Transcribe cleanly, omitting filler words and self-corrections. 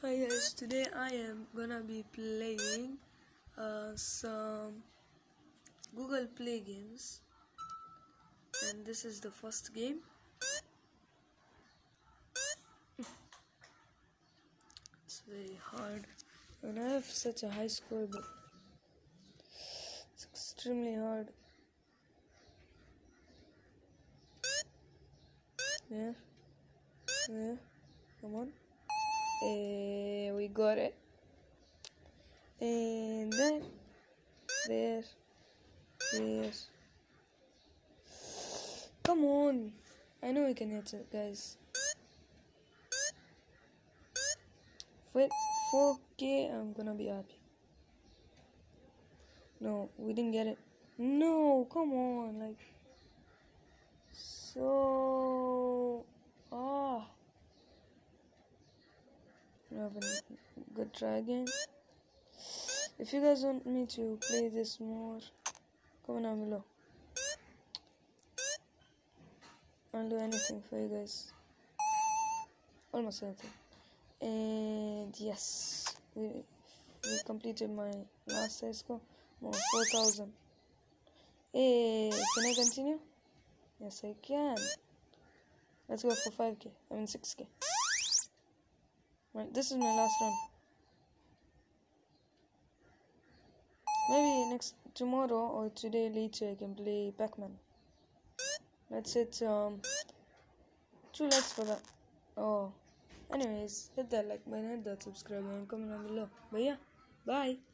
Hi guys, today I am gonna be playing some Google Play games, and this is the first game. It's very hard, and I have such a high score, but it's extremely hard. Yeah, come on. We got it. And then, there. Come on. I know we can hit it, guys. Wait, 4K, I'm gonna be happy. No, we didn't get it. No, come on, like. So, have a good try again. If you guys want me to play this more, comment down below. I'll do anything for you guys. Almost anything. And yes, we completed my last high score. More 4,000. Hey, can I continue? Yes, I can. Let's go for 5K. I mean 6K. Right, this is my last run. Maybe tomorrow or today later I can play Pac-Man. Let's hit 2 likes for that. Oh, anyways, hit that like button, hit that subscribe and comment down below. But yeah, bye.